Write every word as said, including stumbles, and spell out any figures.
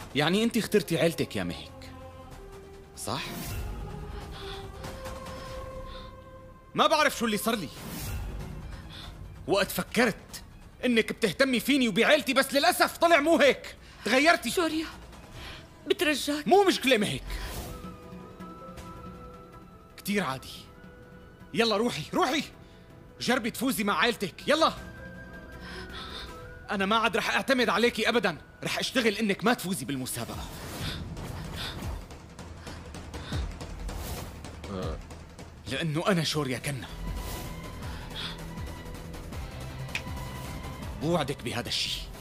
يعني انت اخترتي عيلتك يا مهك، صح؟ ما بعرف شو اللي صار لي وقت فكرت انك بتهتمي فيني وبعيلتي، بس للأسف طلع مو هيك، تغيرتي. شوريا بترجاك، مو مشكلة مهك، كتير عادي. يلا روحي روحي، جربي تفوزي مع عائلتك، يلا. أنا ما عاد رح أعتمد عليكي أبداً، رح أشتغل إنك ما تفوزي بالمسابقة. لأنه أنا شوريا كنا بوعدك بهذا الشيء.